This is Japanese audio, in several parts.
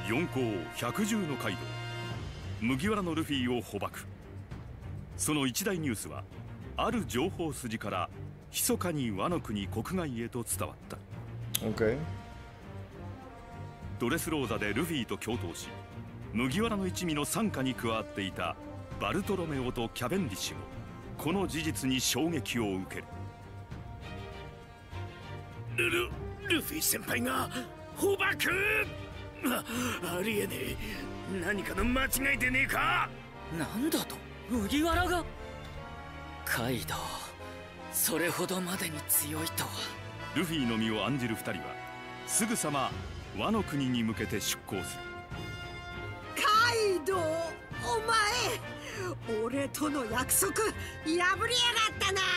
四皇百獣のカイドウ麦わらのルフィを捕獲。その一大ニュースはある情報筋から密かにワノ国国外へと伝わった。 OK。 ドレスローザでルフィと共闘し麦わらの一味の傘下に加わっていたバルトロメオとキャベンディッシュもこの事実に衝撃を受ける。 ルフィ先輩が捕獲！ありえねえ。何かの間違いでねえか。 なんだと麦わらが。カイドウ、それほどまでに強いとは。 ルフィの身を案じる二人はすぐさまワノ国に向けて出航する。 カイドウ、お前俺との約束破りやがったな。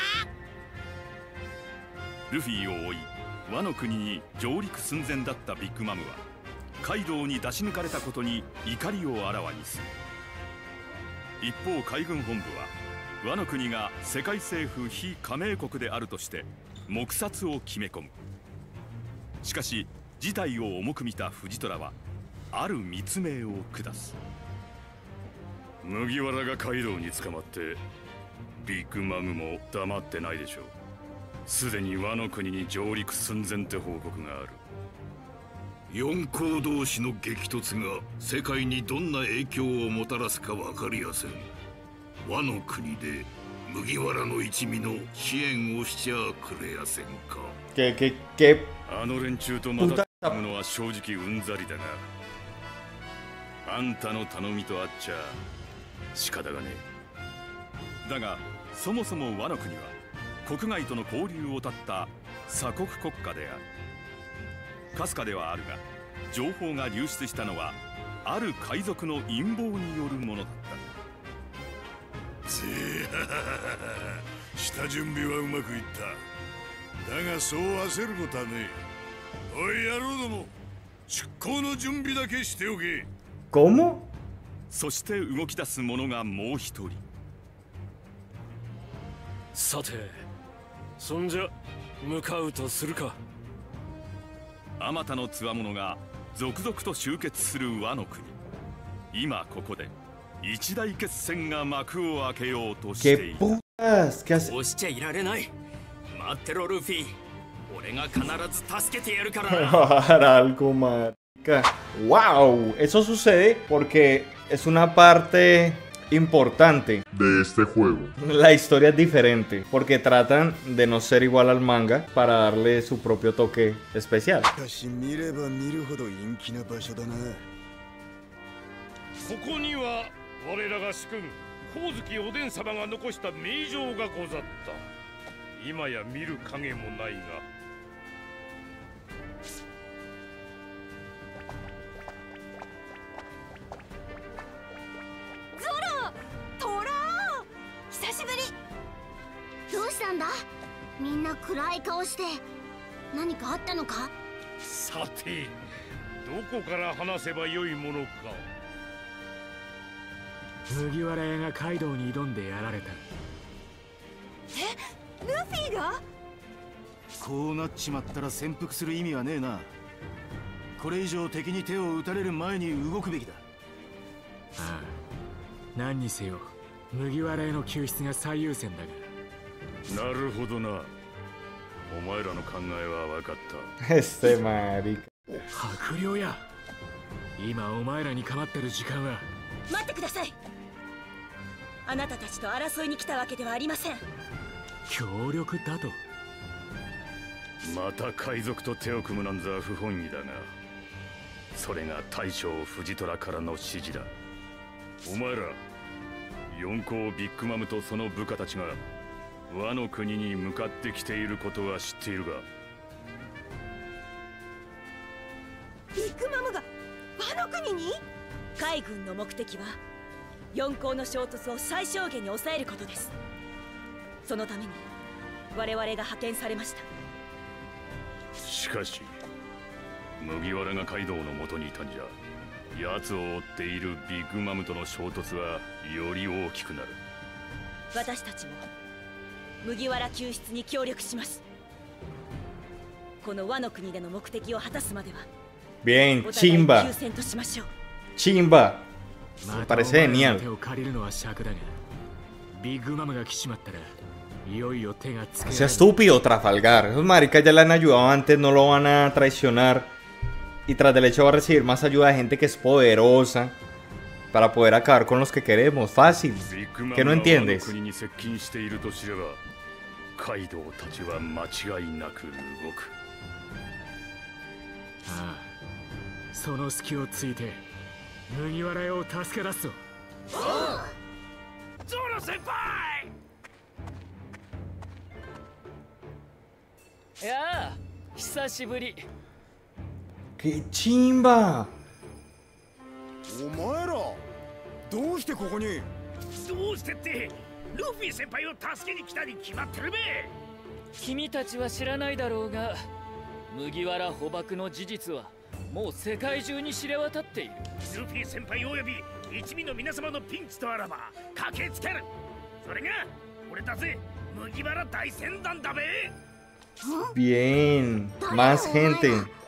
ルフィを追いワノ国に上陸寸前だったビッグ・マムはカイドウに出し抜かれたことに怒りをあらわにする。一方海軍本部はワノ国が世界政府非加盟国であるとして黙殺を決め込む。しかし事態を重く見た藤虎はある密命を下す。麦わらがカイドウに捕まってビッグ・マムも黙ってないでしょう。すでにワノ国に上陸寸前って報告がある。 四皇同士の激突が世界にどんな影響をもたらすか分かりやせん。ワノ国で麦わらの一味の支援をしちゃくれやせんか。 あの連中とまた戦うのは正直うんざりだが、あんたの頼みとあっちゃ仕方がねえ。だがそもそもワノ国は国外との交流を絶った鎖国国家である。かすかではあるが情報が流出したのはある海賊の陰謀によるものだった。 下準備はうまくいった。だがそう焦ることはねえ。おい野郎ども、出航の準備だけしておけ。 ¿Cómo? そして動き出す者がもう一人。 さてそんじゃ向かうとするか。 あまたのつわものが続々と集結するワノ国。今ここで一大決戦が幕を開けようとしている。 ¿Qué putas? ¿Qué hace? 押しちゃいられない。待ってろルフィ、俺が必ず助けてやるからな。 Para algo, marica. ¡Wow! Eso sucede porque es una parte importante de este juego. La historia es diferente porque tratan de no ser igual al manga para darle su propio toque especial. ここには我らが主君光月おでん様が残した名状がござった。今や見る影もないが。 ゾロ、トラ久しぶり。どうしたんだ、みんな暗い顔して。何かあったのか。 さてどこから話せばよいものか。 麦わら屋がカイドウに挑んでやられた。 え、ルフィが。 こうなっちまったら潜伏する意味はねえな。これ以上敵に手を打たれる前に動くべきだ。 ああ、何にせよ麦わら屋の救出が最優先だが。 なるほどな。お前らの考えは分かった。 Este marica。 白陵や、今お前らに構ってる時間は。 待ってください。あなたたちと争いに来たわけではありません。 協力だと。 また海賊と手を組むなんざ不本意だが、それが大将藤虎からの指示だ。お前ら四皇ビッグ・マムとその部下たちがワノ国に向かってきていることは知っているが。 ビッグ・マムがワノ国に。海軍の目的は四皇の衝突を最小限に抑えることです。そのために我々が派遣されました。 しかし麦わらがカイドウの元にいたんじゃ、奴を追っているビッグ・マムとの衝突はより大きくなる。 私たちも麦わら救出に協力します。このワノ国での目的を果たすまでは Bien, chimba. Chimba. Me parece genial. Sea estúpido Trafalgar. Esos maricas ya le han ayudado antes, no lo van a traicionar. Y tras del hecho va a recibir más ayuda de gente que es poderosa para poder acabar con los que queremos. Fácil. ¿Qué no entiendes? ¡Qué chimba! お前らどうしてここに？どうしてってルフィ先輩を助けに来たに決まってるべ。 君たちは知らないだろうが、麦わら捕獲の事実はもう世界中に知れ渡っている。 ルフィ先輩および一味の皆様のピンチとあらば駆けつける。それが俺たち麦わら大船団だべ。 Bien, más gente.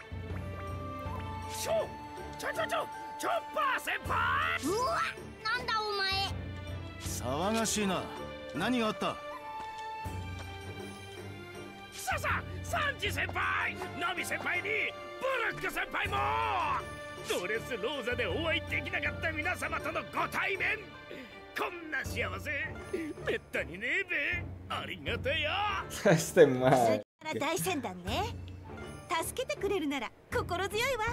チョッパー先輩。うわ、なんだお前。 騒がしいな。何があった？ サンジ先輩、ナミ先輩にブラック先輩もドレスローザでお会いできなかった皆様とのご対面。こんな幸せめったにねえべ。ありがたや。 Este mal. 大船団ね。助けてくれるなら心強いわ。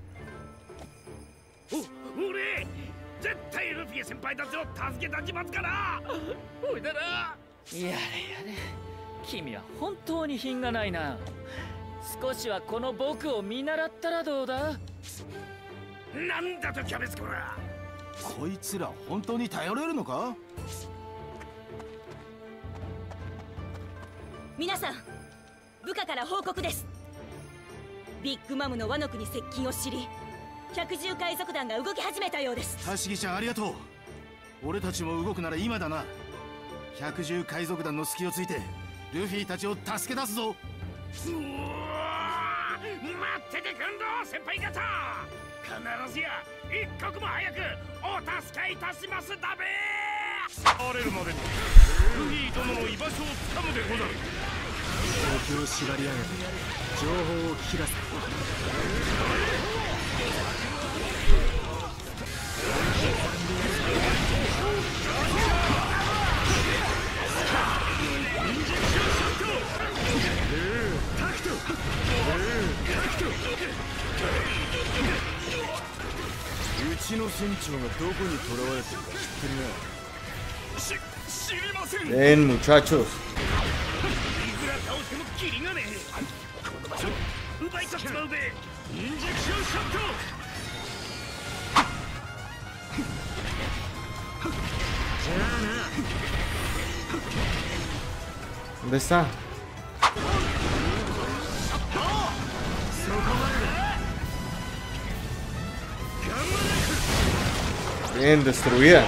俺絶対ルフィ先輩たちを助けたちますから。おいだな。 やれやれ、君は本当に品がないな。少しはこの僕を見習ったらどうだ。 なんだとキャベツコラ。 こいつら本当に頼れるのか？ 皆さん、部下から報告です。ビッグマムのワノ国接近を知り、百獣海賊団が動き始めたようです。 タシギちゃんありがとう。俺たちも動くなら今だな。百獣海賊団の隙をついてルフィたちを助け出すぞ。 うわー、待っててくんろ先輩方。必ずや一刻も早くお助けいたしますだべ。 荒れるまでにルフィ殿の居場所をつかむでござる。 敵を縛り上げて情報を聞き出す。 うちの船長がどこに囚われてるか知ってるな。知りません。 Bien, muchachos. いくら倒してもキリがねえ。この場所奪い取っちまうべ。インジェクションショット。 ¿Dónde está? Bien, destruida.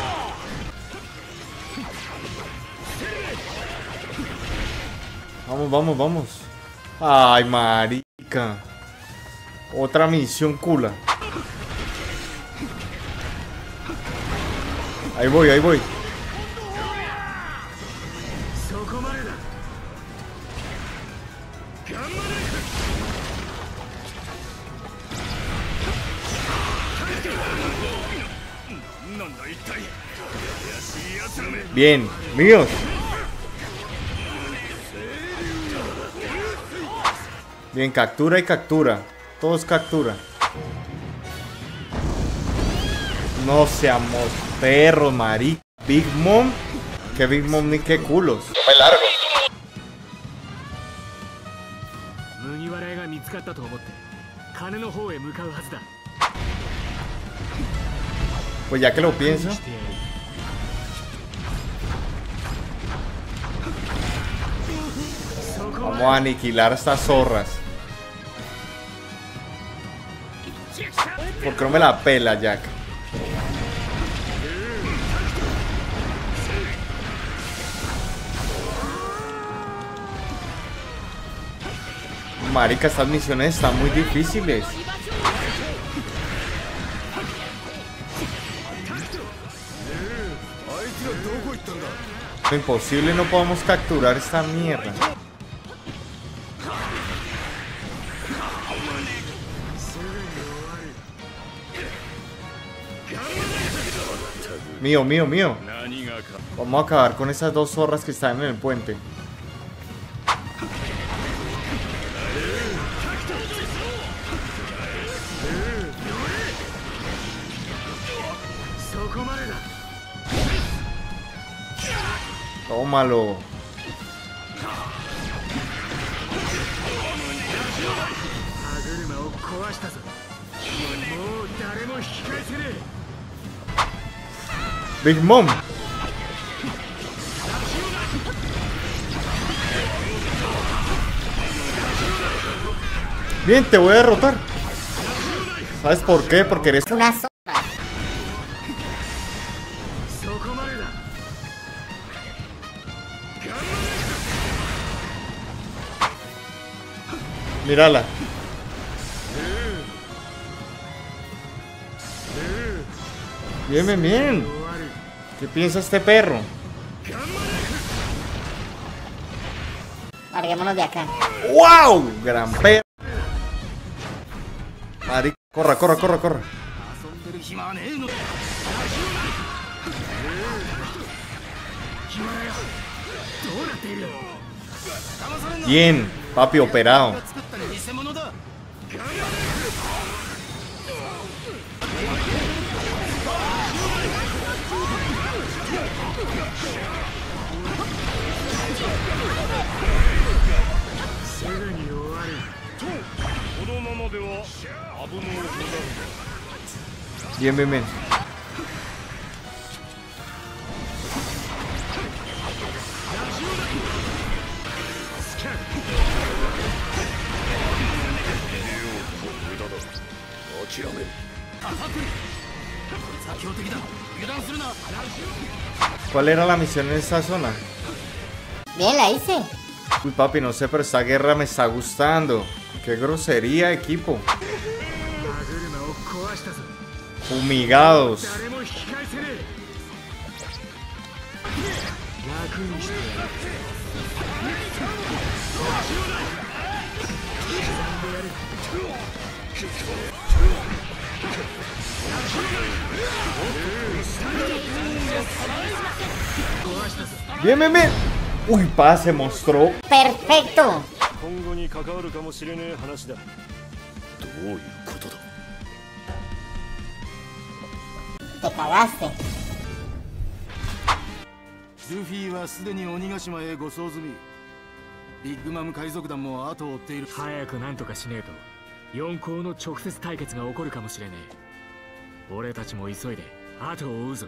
Vamos, vamos, vamos. Ay, marica. Otra misión cula. Ahí voy, ahí voy. Bien, míos. Bien, captura y captura. Todos captura. No seamos perros, marica. Big Mom. Que Big Mom ni qué culos. Yo me largo. Pues ya que lo pienso. Vamos a aniquilar a estas zorras. ¿Por qué no me la pela, Jack? Marica, estas misiones están muy difíciles. Imposible, no podemos capturar esta mierda. Mío, mío, mío. Vamos a acabar con esas dos zorras que están en el puente. Tómalo. Big Mom. Bien, te voy a derrotar. ¿Sabes por qué? Porque eres una zorra. Mírala. Bien, bien, bien. ¿Qué piensa este perro? Larguémonos de acá. ¡Wow! Gran perro. Marica, corra, corra, corra, corra. Bien, papi, operado. Bien, bien, bien. ¿Cuál era la misión en esta zona? Bien, la hice. Uy, papi, no sé, pero esta guerra me está gustando. Qué grosería, equipo. Fumigados. Bien, bien, bien. Uy, pa, se mostró. Perfecto. Te cagaste. ルフィはすでに鬼ヶ島へ護送済み。ビッグマム海賊団も後を追っている。 早くなんとかしねえと四皇の直接対決が起こるかもしれねえ。俺たちも急いで後を追うぞ。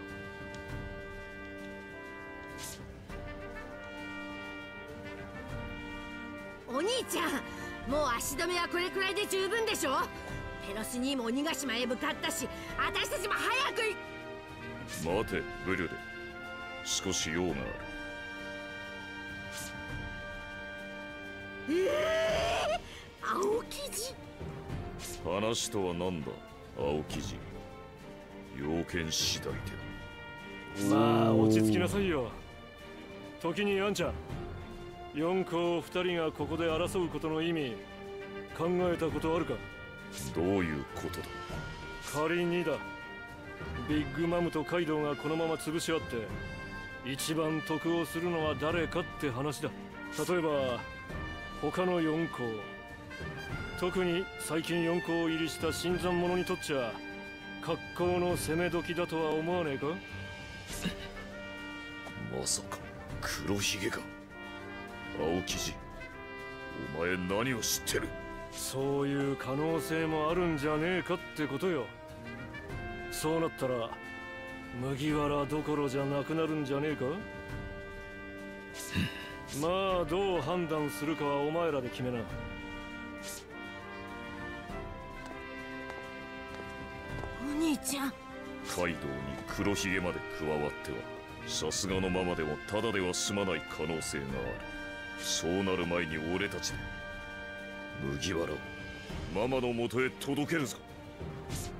お兄ちゃん、もう足止めはこれくらいで十分でしょ。ペロス兄も鬼ヶ島へ向かったし、私たちも早く待て、ブリュレ。少し用がある。 青生地。 話とは何だ、青生地。要件次第で。 まあ落ち着きなさいよ。時にあんちゃん、四皇二人がここで争うことの意味考えたことあるか。 どういうことだ。 仮にだ、ビッグマムとカイドウがこのまま潰し合って一番得をするのは誰かって話だ。例えば他の四皇、特に最近四皇入りした新参者にとっちゃ格好の攻め時だとは思わねえか。 まさか黒ひげか。青生地、お前何を知ってる。 そういう可能性もあるんじゃねえかってことよ。そうなったら麦わらどころじゃなくなるんじゃねえか。まあどう判断するかはお前らで決めな。 お兄ちゃん、 カイドウに黒ひげまで加わってはさすがのままでもただでは済まない可能性がある。そうなる前に俺たちで麦わらをママの元へ届けるぞ。